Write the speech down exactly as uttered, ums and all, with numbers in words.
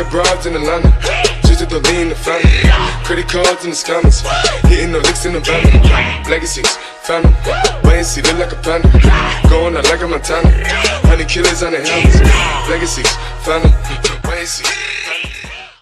broads in Atlanta, just the lean the family. Credit cards in the scammers, hitting the licks in the van. Legacies, family, wait and see, look like a panda. Going out like a Montana, honey killers on the helmets. Legacies, family, wait and see.